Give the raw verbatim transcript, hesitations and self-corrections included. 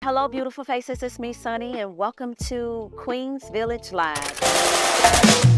Hello, beautiful faces. It's me, Sunny, and welcome to Queens Village Live.